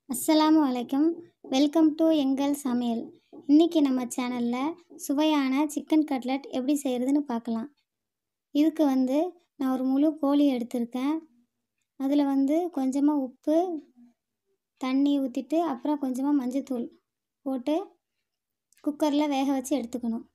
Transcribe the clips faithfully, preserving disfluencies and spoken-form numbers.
அஸ்ஸலாமு அலைக்கும். Welcome to எங்கள் சமையல். இன்றைக்கி நம்ம சேனலில் சுவையான சிக்கன் கட்லட் எப்படி செய்கிறதுன்னு பார்க்கலாம். இதுக்கு வந்து நான் ஒரு முழு கோழி எடுத்திருக்கேன். அதில் வந்து கொஞ்சமாக உப்பு, தண்ணி ஊற்றிட்டு அப்புறம் கொஞ்சமாக மஞ்சத்தூள் போட்டு குக்கரில் வேக வச்சு எடுத்துக்கணும்.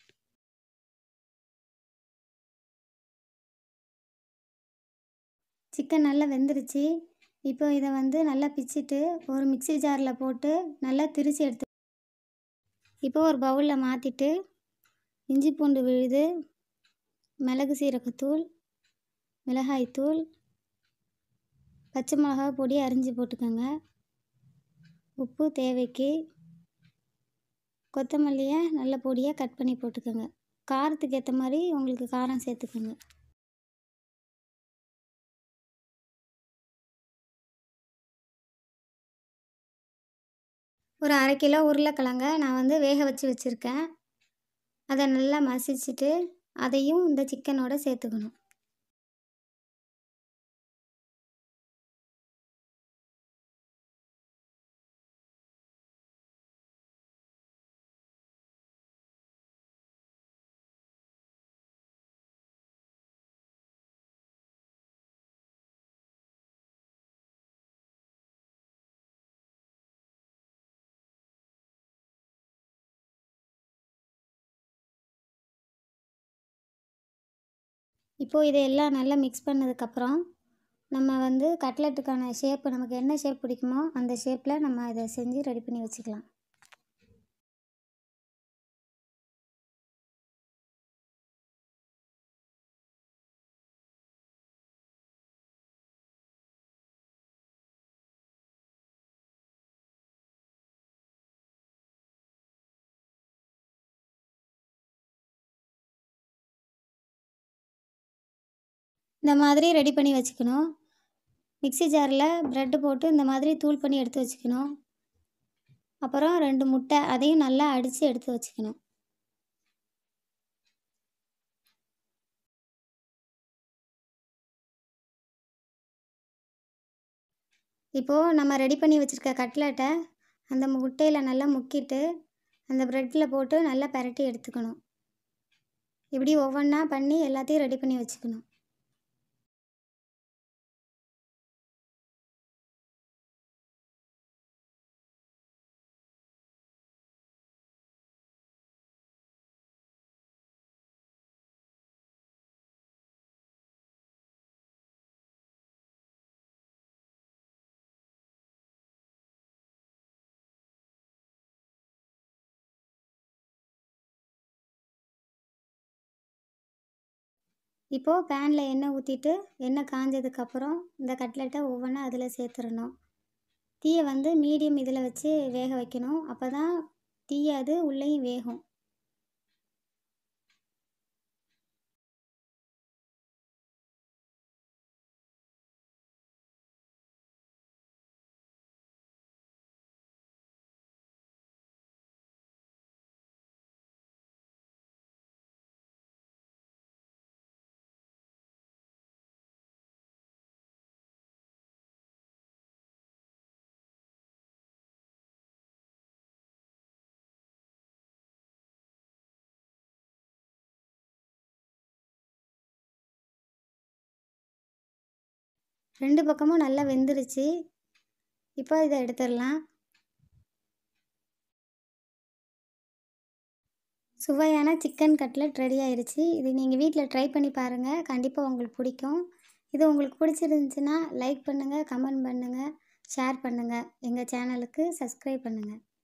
சிக்கன் நல்லா வெந்துருச்சு. இப்போ இதை வந்து நல்லா பிச்சிட்டு ஒரு மிக்ஸி ஜாரில் போட்டு நல்லா திரித்து எடுத்து இப்போ ஒரு பவுலில் மாற்றிட்டு இஞ்சி பூண்டு விழுது, மிளகு சீரகத்தூள், மிளகாய்த்தூள், பச்சை மிளகா பொடி அரிஞ்சு போட்டுக்கோங்க, உப்பு தேவைக்கு, கொத்தமல்லியை நல்ல பொடியாக கட் பண்ணி போட்டுக்கோங்க. காரத்துக்கு ஏற்ற மாதிரி உங்களுக்கு காரம் சேர்த்துக்கோங்க. ஒரு அரை கிலோ உருளைக்கிழங்க நான் வந்து வேக வச்சு வச்சுருக்கேன். அதை நல்லா மசிச்சுட்டு அதையும் இந்த சிக்கனோட சேர்த்துக்கணும். இப்போது இதையெல்லாம் நல்லா மிக்ஸ் பண்ணதுக்கப்புறம் நம்ம வந்து கட்லெட்டுக்கான ஷேப்பு நமக்கு என்ன ஷேப் பிடிக்குமோ அந்த ஷேப்பில் நம்ம இதை செஞ்சு ரெடி பண்ணி வச்சுக்கலாம். இந்த மாதிரி ரெடி பண்ணி வச்சுக்கணும். மிக்ஸி ஜாரில் ப்ரெட்டு போட்டு இந்த மாதிரி தூள் பண்ணி எடுத்து வச்சுக்கணும். அப்புறம் ரெண்டு முட்டை அதையும் நல்லா அடித்து எடுத்து வச்சுக்கணும். இப்போது நம்ம ரெடி பண்ணி வச்சுருக்க கட்லெட்டை அந்த முட்டையில் நல்லா முக்கிட்டு அந்த ப்ரெட்டில் போட்டு நல்லா பரட்டி எடுத்துக்கணும். இப்படி ஒவ்வொன்றா பண்ணி எல்லாத்தையும் ரெடி பண்ணி வச்சுக்கணும். இப்போது பேனில் எண்ணெய் ஊற்றிட்டு எண்ணெய் காஞ்சதுக்கப்புறம் இந்த கட்லெட்டை ஒவ்வொன்றா அதில் சேர்த்துடணும். தீயை வந்து மீடியம் இதில் வச்சு வேக வைக்கணும். அப்போ தான் தீயாது உள்ளேயும் வேகும். ரெண்டு பக்கமும் நல்லா வெந்துருச்சு. இப்போ இதை எடுத்துடலாம். சுவையான சிக்கன் கட்லெட் ரெடி ஆயிடுச்சு. இது நீங்கள் வீட்டில் ட்ரை பண்ணி பாருங்கள். கண்டிப்பாக உங்களுக்கு பிடிக்கும். இது உங்களுக்கு பிடிச்சிருந்துச்சுன்னா லைக் பண்ணுங்கள், கமெண்ட் பண்ணுங்கள், ஷேர் பண்ணுங்கள். எங்கள் சேனலுக்கு சப்ஸ்கிரைப் பண்ணுங்கள்.